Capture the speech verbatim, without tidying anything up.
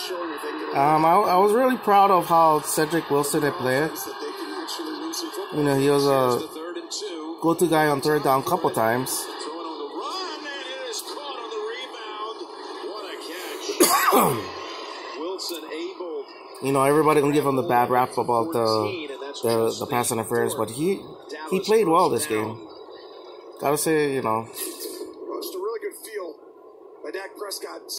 Um, I, I was really proud of how Cedric Wilson had played. You know, he was a go-to guy on third down a couple times. You know, everybody gonna give him the bad rap about the the, the pass interference, but he he played well this game. Gotta say, you know. Just a really good feel by Dak Prescott.